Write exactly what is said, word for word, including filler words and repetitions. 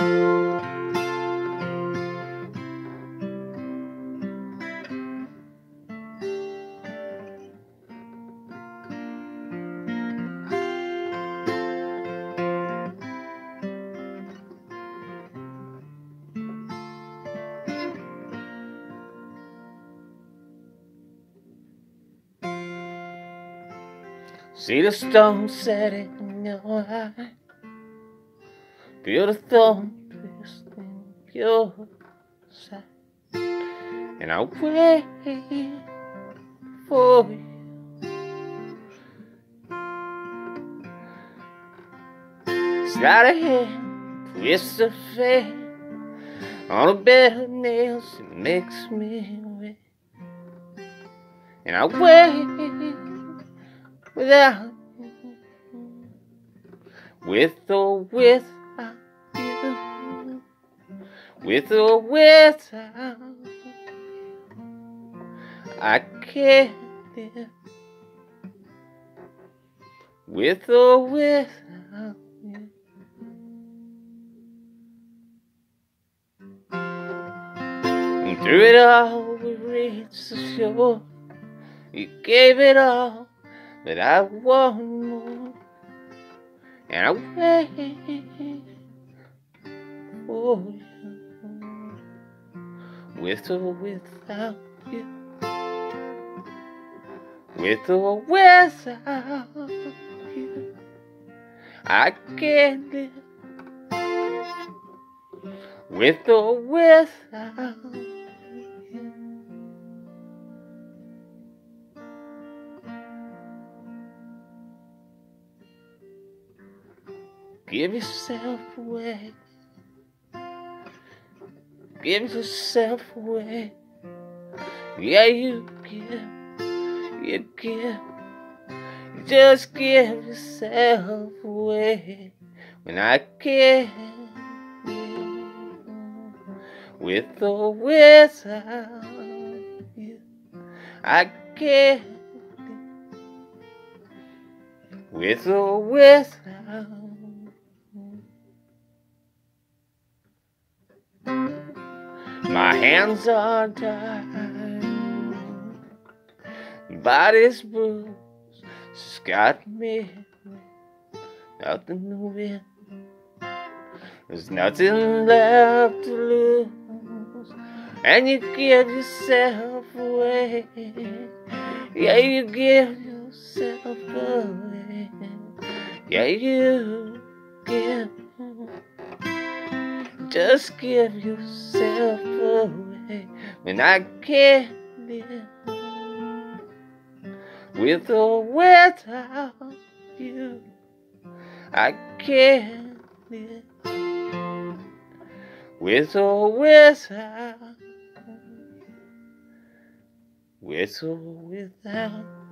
See the stone setting in your eye, feel the thorn twist in your side, and I'll wait for you. Slide ahead, twist of fate, on a bed of nails, it makes me wait, and I'll wait without you, with or without you, with or without you, I can't live, with or without you. And through it all we reached the shore, you gave it all, but I want more, and I wait for you, with or without you, with or without you, I can't live, with or without you. Give yourself away, give yourself away, yeah, you give, you give, just give yourself away, when I can't live, with or without you, I can't live, with or without you. My hands are tired, body's bruised, she's got me, nothing to win, there's nothing left to lose, and you give yourself away, yeah, you give yourself away, yeah, you give. Just give yourself away, when I can't live, with or without you, I can't live, with or without you, with or without